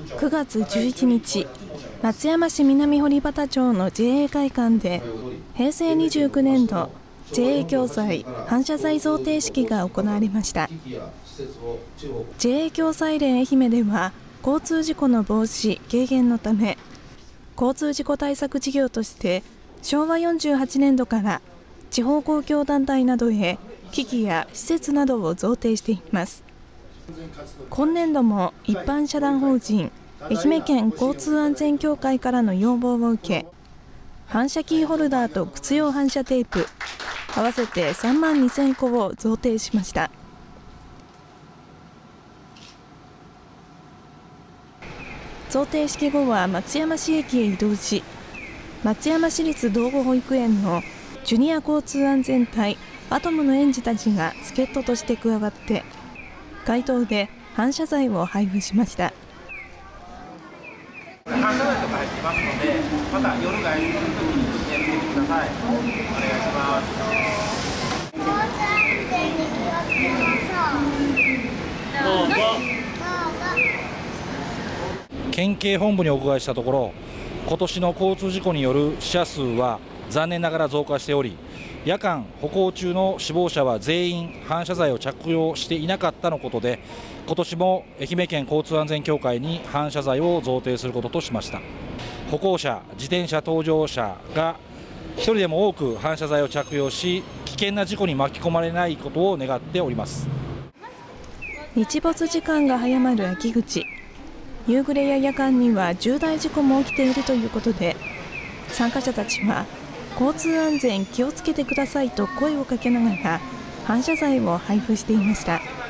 9月11日、松山市南堀端町の JA 会館で平成29年度 JA 共済反射材贈呈式が行われました。 JA 共済連愛媛では交通事故の防止・軽減のため交通事故対策事業として昭和48年度から地方公共団体などへ機器や施設などを贈呈しています。今年度も一般社団法人愛媛県交通安全協会からの要望を受け、反射キーホルダーと靴用反射テープ合わせて3万2000個を贈呈しました。贈呈式後は松山市駅へ移動し、松山市立道後保育園のジュニア交通安全隊アトムの園児たちが助っ人として加わって街頭で反射材を配布しました。 反射材とか入っていますので、また夜外出するときにつけてください。お願いします。 交通安全に気をつけましょう。どうぞ。 県警本部にお伺いしたところ、今年の交通事故による死者数は残念ながら増加しており、夜間歩行中の死亡者は全員反射材を着用していなかったのことで、今年も愛媛県交通安全協会に反射材を贈呈することとしました。歩行者、自転車搭乗者が1人でも多く反射材を着用し、危険な事故に巻き込まれないことを願っております。 日没時間が早まる秋口、夕暮れや夜間には重大事故も起きているということで、参加者たちは交通安全気をつけてくださいと声をかけながら反射材を配布していました。